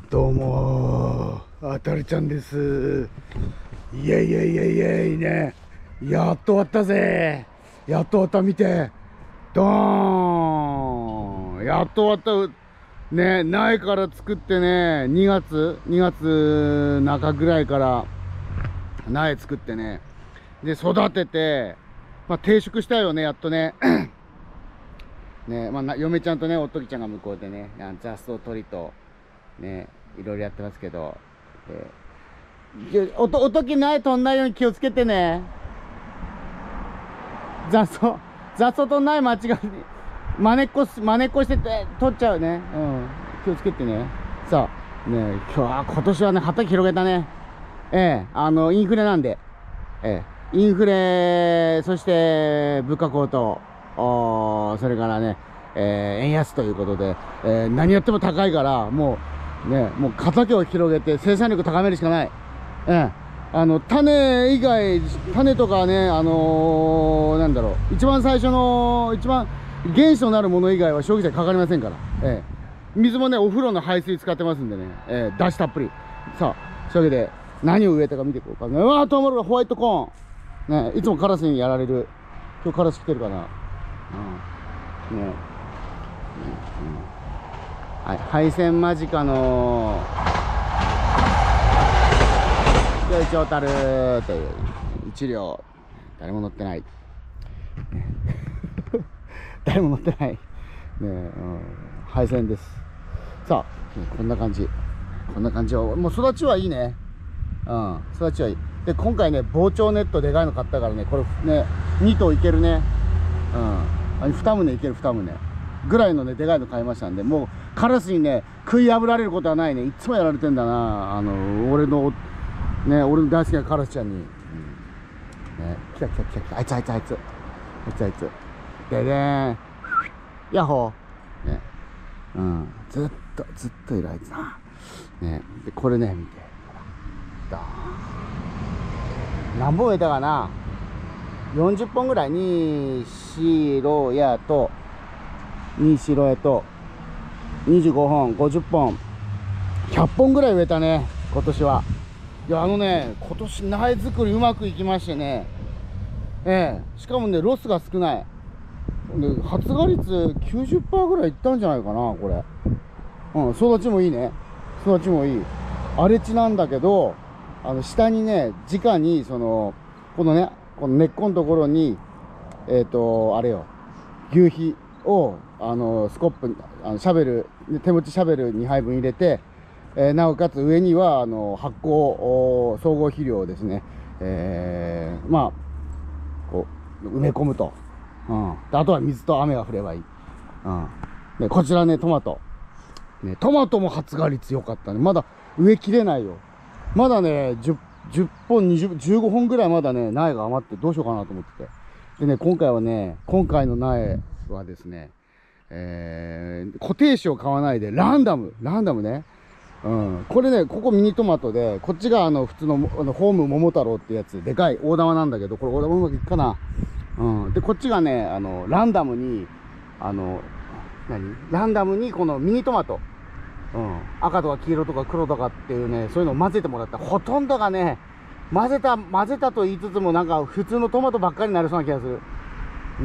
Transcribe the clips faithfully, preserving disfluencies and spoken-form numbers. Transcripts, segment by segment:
どうもー、あたるちゃんです。イエイイエイイエイイエイね。やっと終わったぜ。やっと終わった。見て、ドーン。やっと終わったね。苗から作ってね、にがつにがつなかぐらいから苗作ってね、で育てて、まあ定食したよね、やっとね。ね、まあ、嫁ちゃんとね、おっときちゃんが向こうでね、雑草取りとね、いろいろやってますけど、えー、おと、おとき苗取んないように気をつけてね。雑草、雑草取んない間違いに、まねっこ、まねっこしてて、取っちゃうね。うん。気をつけてね。さあ、ね、今日は、今年はね、畑広げたね。ええ、あの、インフレなんで、ええ、インフレ、そして、物価高騰、おそれからね、えー、円安ということで、えー、何やっても高いから、もう、ね、もう畑を広げて生産力高めるしかない。ええ、あの、種以外、種とかね、あのー、なんだろう、一番最初の、一番原資となるもの以外は消費税かかりませんから。ええ、水もね、お風呂の排水使ってますんでね、ええ、出汁たっぷり。さあ、そういうわけで、何を植えたか見ていこうかね。うわー、トウモロコシ、ホワイトコーン。ね、いつもカラスにやられる。今日カラス来てるかな。うん。ね。うん、はい、配線間近のよいちょうたるという一両、誰も乗ってない誰も乗ってないねえ、うん、配線です。さあ、こんな感じ、こんな感じを、もう育ちはいいね。うん、育ちはいい。で、今回ね、防鳥ネットでかいの買ったからね、これね、に頭いけるね。うん、に棟いける、に棟ぐらいのね、でかいの買いましたんで、もうカラスにね、食い破られることはないね。いつもやられてんだな、あの俺のね、俺の大好きなカラスちゃんに、うん、ね、来た来た来た来た、あいつあいつあいつあいつあいつででーん、ヤッホーね、うん、ずっとずっといるあいつなね。でこれね、見て、ほら、何本植えたかな、よんじゅっぽんぐらいに白やとに白やとにじゅうごほん、ごじゅっぽん、ひゃっぽんぐらい植えたね、今年は。いや、あのね、今年苗作りうまくいきましてね、ええ、しかもね、ロスが少ない。で、発芽率 きゅうじゅっパーセント ぐらいいったんじゃないかな、これ。うん、育ちもいいね。育ちもいい。荒れ地なんだけど、あの、下にね、直に、その、このね、この根っこのところに、えっと、あれよ、牛皮を、あの、スコップ、あのシャベル、手持ちシャベルにはいぶん入れて、えー、なおかつ上には、あの、発酵総合肥料をですね、えー、まあ、こう、埋め込むと。うん。あとは水と雨が降ればいい。うん。で、こちらね、トマト。ね、トマトも発芽率良かったね。まだ植えきれないよ。まだね、じゅっ、じゅっぽん、にじゅう、じゅうごほんぐらいまだね、苗が余ってどうしようかなと思ってて。でね、今回はね、今回の苗はですね、えー、固定種を買わないで、ランダム、ランダムね。うん。これね、ここミニトマトで、こっちがあの、普通の、あのホーム桃太郎ってやつ、でかい大玉なんだけど、これ大玉うまくいくかな。うん。で、こっちがね、あの、ランダムに、あの、何ランダムにこのミニトマト。うん。赤とか黄色とか黒とかっていうね、そういうのを混ぜてもらった。ほとんどがね、混ぜた、混ぜたと言いつつもなんか普通のトマトばっかりになりそうな気がする。うん。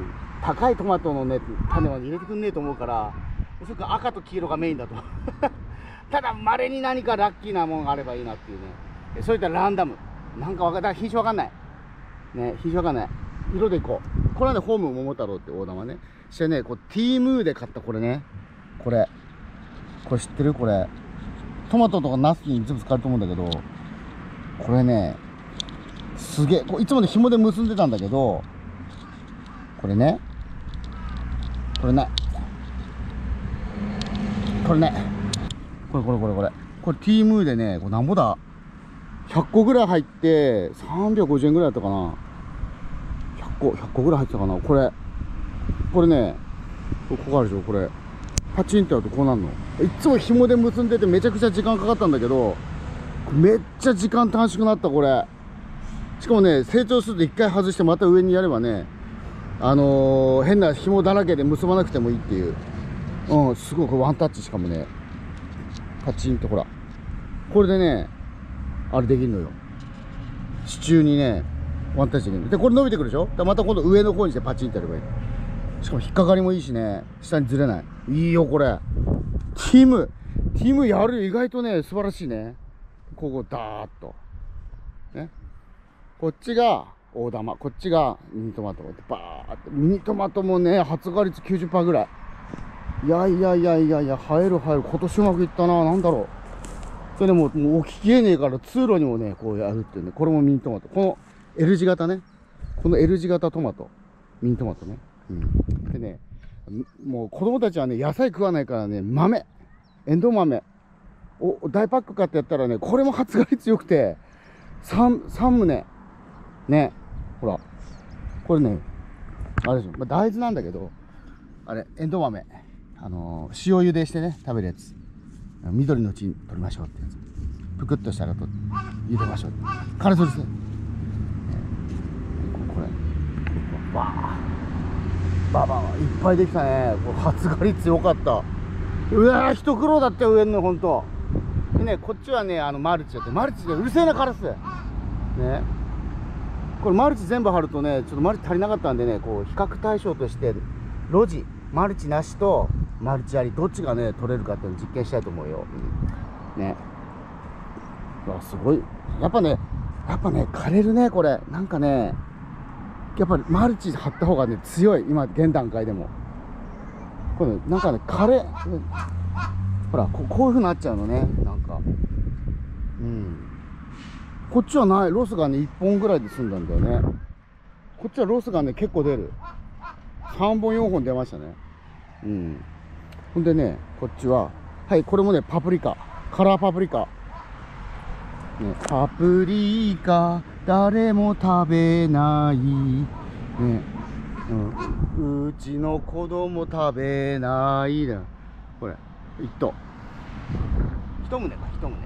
高いトマトのね、種は入れてくんねえと思うから、おそらく赤と黄色がメインだと。ただ、稀に何かラッキーなものがあればいいなっていうね。そういったランダム。なんかわかんない。品種わかんない。ね、品種わかんない。色でいこう。これはね、ホーム桃太郎って大玉ね。してね、こう、ティームーで買ったこれね。これ。これ知ってる？これ。トマトとかナスに全部使えると思うんだけど、これね、すげえ。これいつもね、紐で結んでたんだけど、これね。これね。これね。これこれこれこれ。これ T ムーでね、これなんぼだ ?ひゃっこぐらい入って、さんびゃくごじゅうえんぐらいだったかな。ひゃっこ、ひゃっこぐらい入ってたかな。これ。これね、ここあるでしょ、これ。パチンってやるとこうなるの。いつも紐で結んでてめちゃくちゃ時間かかったんだけど、めっちゃ時間短縮になった、これ。しかもね、成長すると一回外してまた上にやればね、あのー、変な紐だらけで結ばなくてもいいっていう。うん、すごい、これワンタッチしかもね。 パチンとほら、これでねあれできるのよ。支柱にねワンタッチできる。でこれ伸びてくるでしょ。でまた今度上の方にしてパチンってやればいい。しかも引っかかりもいいしね、下にずれない。いいよこれ。ティムティムやるよ、意外とね素晴らしいね。ここダーッとね、こっちが大玉、こっちがミニトマト。バーッとミニトマトもね発芽率 きゅうじゅっパーセント ぐらい。いやいやいやいやいや、生える生える。今年うまくいったな。なんだろう、それでもうもう起ききれねえから通路にもねこうやるっていうね。これもミニトマト、この L 字型ね、この L 字型トマト、ミニトマトね。うん、でね、もう子供たちはね野菜食わないからね、豆、エンドウ豆お大パック買ってやったらね、これも発芽率良くて 3, 3棟ね。ほらこれねあれですよ、まあ、大豆なんだけど、あれエンドウ豆、あのー、塩茹でしてね食べるやつ。緑のうちに取りましょうってやつ。ぷくっとしたらと茹でましょう。辛そうですね。これわあババいっぱいできたね。これ発芽率良かった。うわー一苦労だったよ植えるのほんと。でね、こっちはねあのマルチやって、マルチでうるせえなカラスね。これマルチ全部張るとねちょっとマルチ足りなかったんでね、こう比較対象として路地マルチなしとマルチありどっちがね取れるかっていうのを実験したいと思うよ、うん、ね。うわすごい、やっぱねやっぱね枯れるねこれ。なんかねやっぱりマルチ張った方がね強い、今現段階でも。これなんかね枯れほら こ, こういうふうになっちゃうのね、なんか。うん、こっちはない、ロスがねいっぽんぐらいで済んだんだよね。こっちはロスがね結構出る、さんぼんよんほん出ましたね。うん、ほんでねこっちははいこれもねパプリカ、カラーパプリカ、ね、パプリカ誰も食べない、ね、うん、うちの子供食べないだ。これ一棟一棟か一棟ね。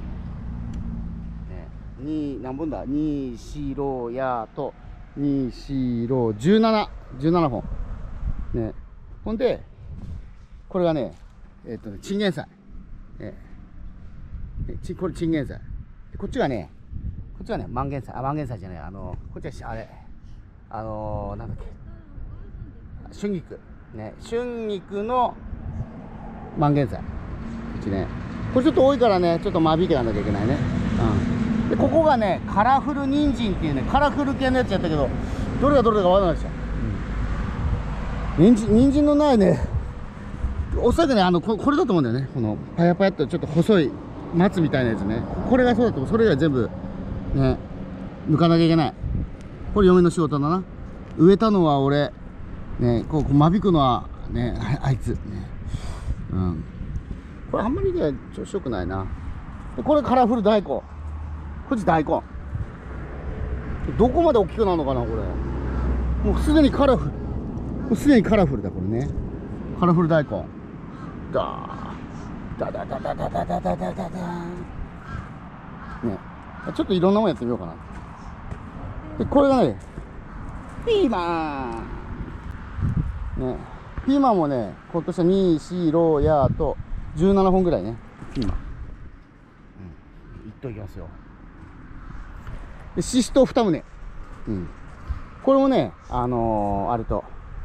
に何本だ、にしろやとにしろじゅうなな、じゅうななほんね。ほんでこれがねえっ、ー、とねチンゲン菜、ね、ちこれチンゲン菜。こっちがねこっちはねマンゲン菜、あマンゲン菜じゃない、あのこっちはあれあのー、なんだっけ春菊ね、春菊のマンゲン菜。こっちねこれちょっと多いからねちょっと間引きなんなきゃいけないね。うん、でここがねカラフル人参っていうねカラフル系のやつやったけど、どれがどれだかわからないでしょ。うん、人参人参のないね、おそらくねあの こ, これだと思うんだよね。このパヤパヤっとちょっと細い松みたいなやつね、これがそうだと思う。それ以外全部ね抜かなきゃいけない。これ嫁の仕事だな。植えたのは俺ね、こうこう間引くのはね あ, あいつね。うん、これあんまりね調子よくないな。でこれカラフル大根、こっち大根。どこまで大きくなるのかなこれ。もうすでにカラフル、もうすでにカラフルだこれね。カラフル大根だダダダダダダダダダダダね。ちょっといろんなもんやってみようかな。でこれがねピーマンね。ピーマンもね今年はにしろやとじゅうななほんぐらいねピーマン、うん、いっときますよ。でししとうにとう、うん、これもねあのー、あれと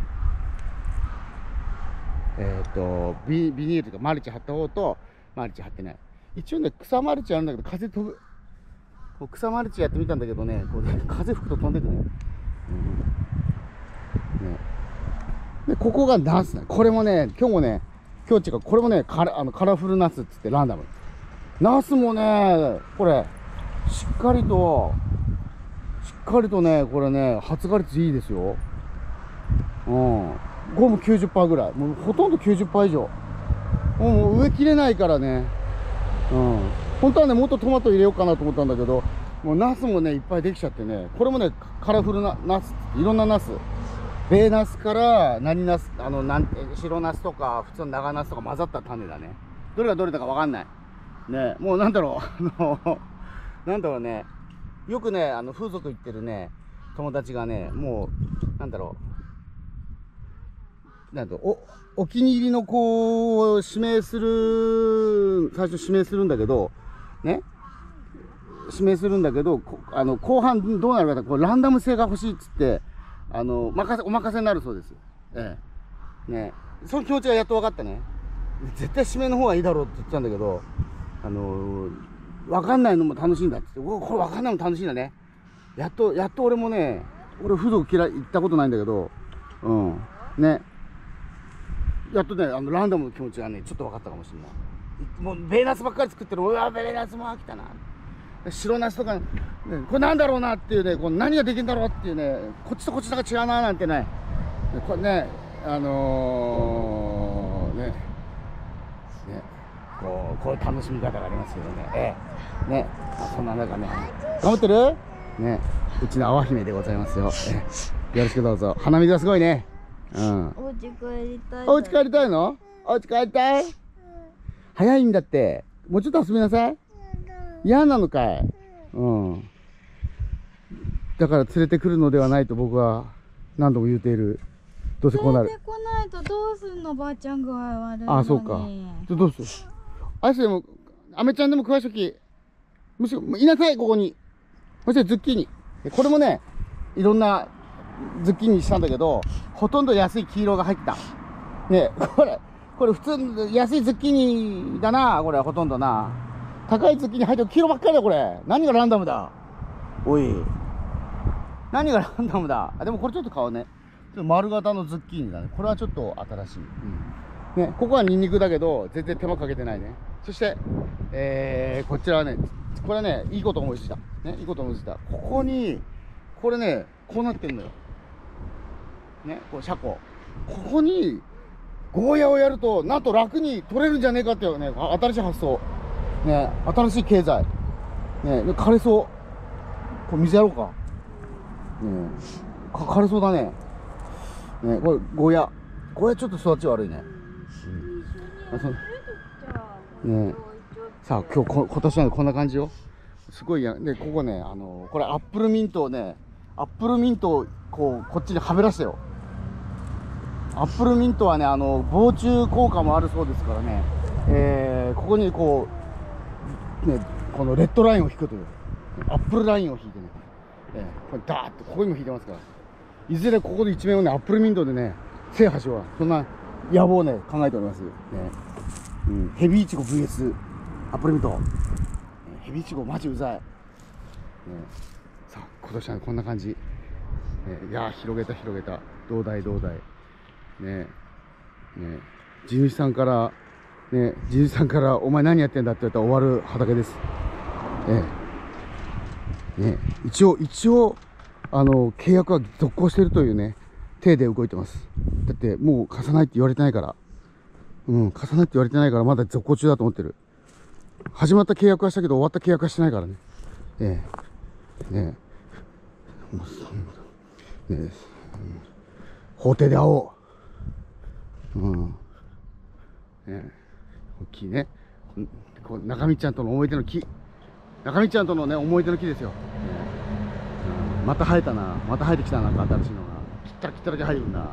えっ、ー、とビビニールとかマルチ張った方とマルチ張ってない。一応ね草マルチあるんだけど風飛ぶ。こう草マルチやってみたんだけどね、こうね風吹くと飛んでくね。うん、ねでここがナスね。これもね今日もね今日違うこれもねカラあのカラフルナスっつってランダム。ナスもねこれしっかりとしっかりとねこれね発芽率いいですよ。うん。これも きゅうじゅっパーセント ぐらい、もうほとんど きゅうじゅっパーセント 以上。もう植えきれないからね。うん。本当はねもっとトマト入れようかなと思ったんだけど、もうナスもねいっぱいできちゃってね。これもねカラフルなナス、いろんなナス、ベイナスから何ナス、あのなん白ナスとか普通の長ナスとか混ざった種だね。どれがどれだかわかんないね。もうなんだろうあのなんだろうね、よくねあの風俗行ってるね友達がね、もうなんだろうなんと、お、お気に入りの子を指名する、最初指名するんだけど、ね。指名するんだけど、あの、後半どうなるかと、こうランダム性が欲しいっつって、あの、任せ、お任せになるそうです。ええ。ね。その気持ちがやっと分かったね。絶対指名の方がいいだろうって言ってたんだけど、あの、分かんないのも楽しいんだって言って、これ分かんないのも楽しいんだね。やっと、やっと俺もね、俺風俗嫌い、行ったことないんだけど、うん。ね。やっとね、あの、ランダムの気持ちがね、ちょっと分かったかもしれない。もう、ベーナスばっかり作ってる。うわ、ベーナスも飽きたな。白ナスとか、ね、これなんだろうなっていうね、こう何ができるんだろうっていうね、こっちとこっちとか違うななんてね、これね、あのー、ね、ね、こう、こういう楽しみ方がありますけどね、ええ、ね、そんな中ね、頑張ってるね、うちの淡姫でございますよ。ええ、よろしくどうぞ。鼻水がすごいね。うん。 お家帰りたい。 お家帰りたいの？お家帰りたい？早いんだって。もうちょっと遊びなさい。嫌なのかい？うん。だから連れてくるのではないと僕は何度も言うている。どうせこうなる。 連れてこないとどうすんの、ばあちゃん具合悪いのに。 ああ、そうか。どうする？あいつでも、アメちゃんでも食わしとき。むしろ、いなさい、ここに。そしてズッキーニ。これもね、いろんなズッキーニしたんだけど、ほとんど安い黄色が入った。ね、これ、これ普通の安いズッキーニだな、これほとんどな。高いズッキーニ入ってる黄色ばっかりだ、これ。何がランダムだ。おい。何がランダムだ。あ、でもこれちょっと買うね。ちょっと丸型のズッキーニだね。これはちょっと新しい。うん。ね、ここはニンニクだけど、全然手間かけてないね。そして、えー、こちらはね、これはね、いいこと思いついた。ね、いいこと思いついた。ここに、これね、こうなってんのよ。ね、こう車庫。ここに、ゴーヤをやると、なんと楽に取れるんじゃねえかっていうね、新しい発想。ね、新しい経済。ね、枯れそう。これ水やろうか。ね、か枯れそうだね。ね、これ、ゴーヤ。ゴーヤちょっと育ち悪いね。うん、あそね、さあ、今日こ、今年はこんな感じよ。すごいや。で、ここね、あの、これアップルミントをね、アップルミントをこう、こっちにはべらしてよ。アップルミントはね、あの、防虫効果もあるそうですからね、えー、ここにこう、ね、このレッドラインを引くという、アップルラインを引いてね、えー、これダーッとここにも引いてますから、いずれここで一面をね、アップルミントでね、制覇しよう。そんな野望をね、考えております。ね、うん、ヘビイチゴ ブイエス アップルミント。ヘビイチゴマジうざい。ね、さあ、今年はこんな感じ。ね、いやー、広げた広げた。どうだいどうだい。ねえ、ねえ、地主さんから、ね、地主さんから、お前何やってんだって言ったら終わる畑です。ええ、ねえ、一応、一応、あの、契約は続行しているというね、体で動いてます。だって、もう貸さないって言われてないから。うん、貸さないって言われてないから、まだ続行中だと思ってる。始まった契約はしたけど、終わった契約はしてないからね。ええ、ねえ、もう、ねえ、うん、法廷で会おう。うん。ね、大きいね。こう中道ちゃんとの思い出の木。中道ちゃんとのね、思い出の木ですよ。ね、うん、また生えたな。また生えてきたな、なんか新しいのが。切ったら切っただけ生えるんだ。うん、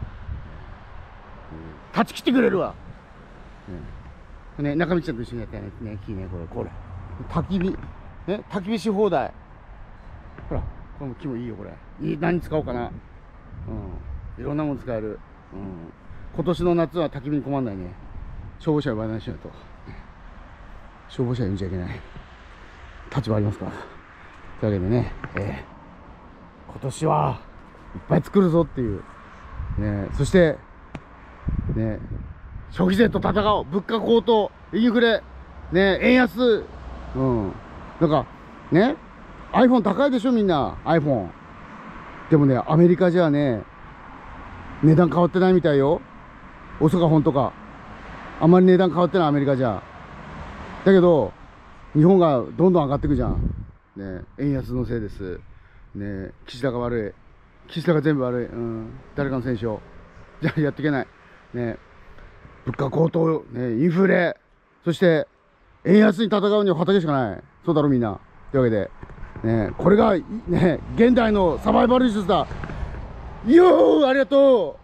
断ち切ってくれるわ。ね、ね、中道ちゃんと一緒にやったよね。ね、木ね、これ、これ。焚き火。ね、焚き火し放題。ほら、この木もいいよ、これ。いい、何使おうかな。うん。いろんなもの使える。うん。今年の夏は焚き火に困んないね。消防車呼ばないしないと。消防車呼んじゃいけない。立場ありますから。というわけでね、えー、今年はいっぱい作るぞっていう。ね、そして、ね、消費税と戦おう。物価高騰、インフレ、ね、円安。うん。なんか、ね、iPhone 高いでしょみんな。iPhone。でもね、アメリカじゃね、値段変わってないみたいよ。オソか本とか。あんまり値段変わってないアメリカじゃ。だけど、日本がどんどん上がっていくじゃん。ね、円安のせいです。ね、岸田が悪い。岸田が全部悪い。うん。誰かの戦勝。じゃあやっていけない。ね、物価高騰、ね、インフレ、そして、円安に戦うには畑しかない。そうだろみんな。というわけで、ね、これが、ね、現代のサバイバル術だ。よー、ありがとう。